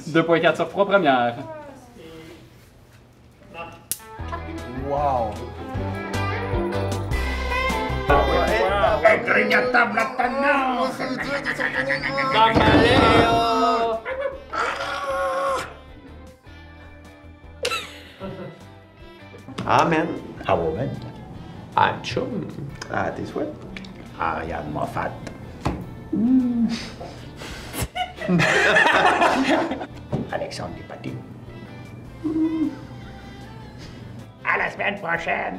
2.4 sur 3 premières. Wow! Grignotable maintenant! Gambaléo! Amen. Ah ouais, Ah, chum. Ah, tes souhaits. Ariane Moffat. Alexandre Despatie. À la semaine prochaine!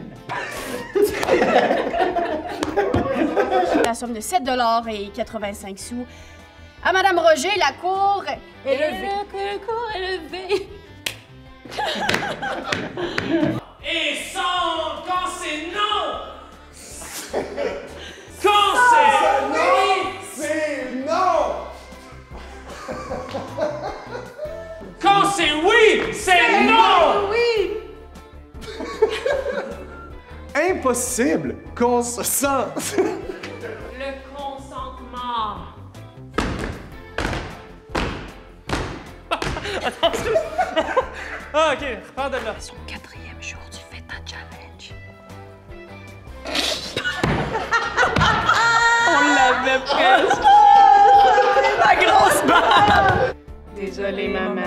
La somme de 7,85 $ à Madame Roger, la cour est levée. La cour est levée. Et sans quand c'est non! Quand c'est oui! C'est non! Quand c'est oui, c'est non! Oui. Impossible qu'on se sente. Le consentement. Ah, ok, repars de là. Son 4e jour du Feta Challenge. On l'avait presque. La grosse balle! Désolée, maman.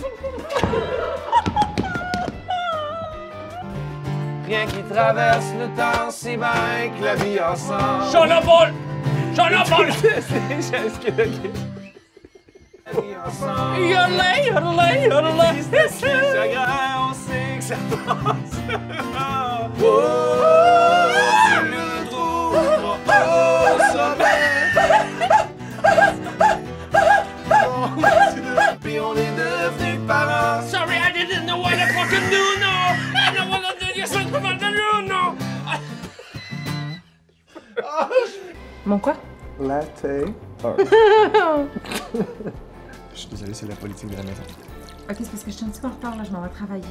Rien qui traverse le temps si bien que la vie ensemble. J'en ai pas! J'en ai pas! Yodelé, yodelé, yodelé. On sait que ça passe. Oh, tu le trouves au sommet. Puis on est devenus parents. Sorry, I didn't know what I fucking do, no! I know what I did, yes, I fucking do, no! Mon quoi? Latte. Je suis désolé, c'est la politique de la maison. Ok, c'est parce que je suis un petit peu en retard, là, je m'en vais travailler.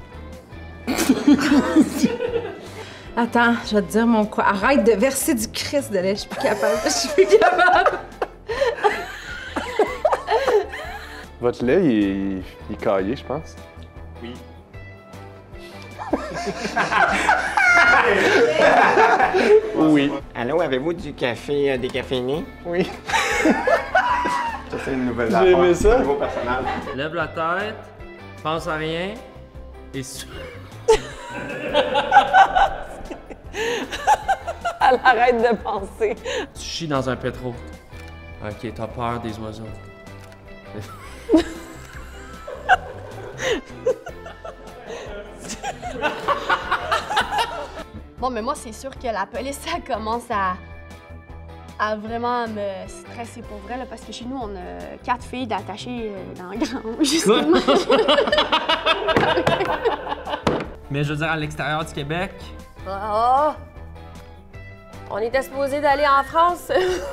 Attends, je vais te dire mon quoi. Arrête de verser du Christ de lait, je suis plus capable. Je suis plus capable. Votre lait, il est caillé, je pense. Oui. Oui. Allô, avez-vous du café décaféiné? Oui. Ça, c'est une nouvelle J'ai affaire. aimé ça. Nouveau personnage. Lève la tête, pense à rien, et Elle arrête de penser. tu chies dans un pétro. Ok, t'as peur des oiseaux. Bon, mais moi, c'est sûr que la police, ça commence à vraiment me stresser pour vrai, là, parce que chez nous, on a 4 filles d'attachées dans le grand, justement. Mais je veux dire, à l'extérieur du Québec, Oh! On était supposé d'aller en France.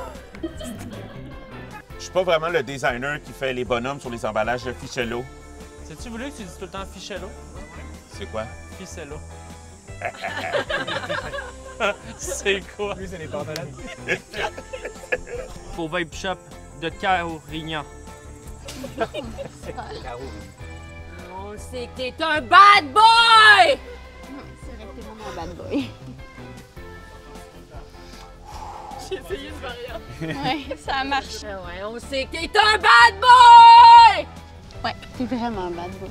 Je suis pas vraiment le designer qui fait les bonhommes sur les emballages de Fichello. sais-tu voulu que tu dises tout le temps Fichello? C'est quoi? Ficello. C'est quoi? Lui, c'est les pantalettes. Au vape shop de Carignan. On sait que t'es un bad boy! C'est vrai que t'es vraiment un bad boy. J'ai essayé ce variante. Ouais, ça marche. Ouais, on sait que t'es un bad boy! Ouais, t'es vraiment un bad boy.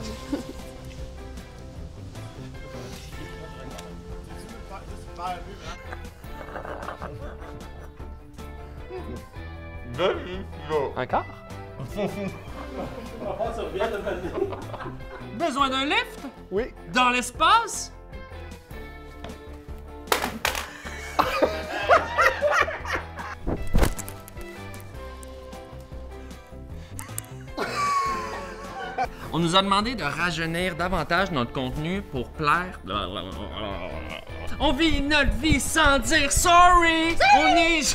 Encore? Besoin d'un lift? Oui. Dans l'espace? On nous a demandé de rajeunir davantage notre contenu pour plaire. On vit notre vie sans dire sorry! On est...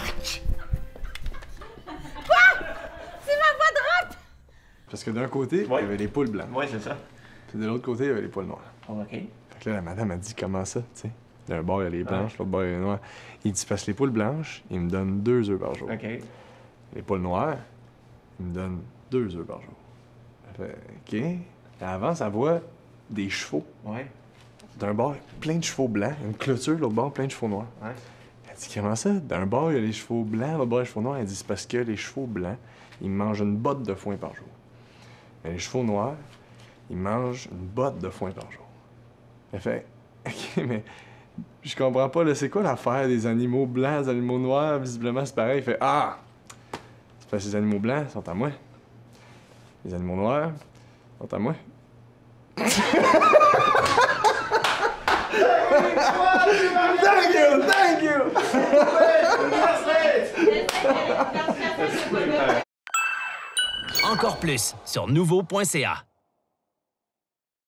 Parce que d'un côté, il y avait les poules blancs. Oui, c'est ça. Puis de l'autre côté, il y avait les poules noires. OK. Fait que là, la madame a dit comment ça, tu sais. D'un bord, il y a les blanches, l'autre bord, il y a les noires. Il dit parce que les poules blanches, ils me donnent 2 œufs par jour. OK. Les poules noires, ils me donnent 2 œufs par jour. Elle fait OK. Elle avance, elle voit des chevaux. Ouais. D'un bord, plein de chevaux blancs. Une clôture, l'autre bord, plein de chevaux noirs. Ouais. Elle dit comment ça? D'un bord, il y a les chevaux blancs, l'autre bord, les chevaux noirs. Elle dit c'est parce que les chevaux blancs, ils mangent une botte de foin par jour. Mais les chevaux noirs, ils mangent une botte de foin par jour. Elle fait OK, mais je comprends pas, là, c'est quoi l'affaire des animaux blancs, des animaux noirs? Visiblement, c'est pareil. Il fait ah! C'est parce que les animaux blancs sont à moi. Les animaux noirs sont à moi. Thank you! Encore plus sur nouveau.ca.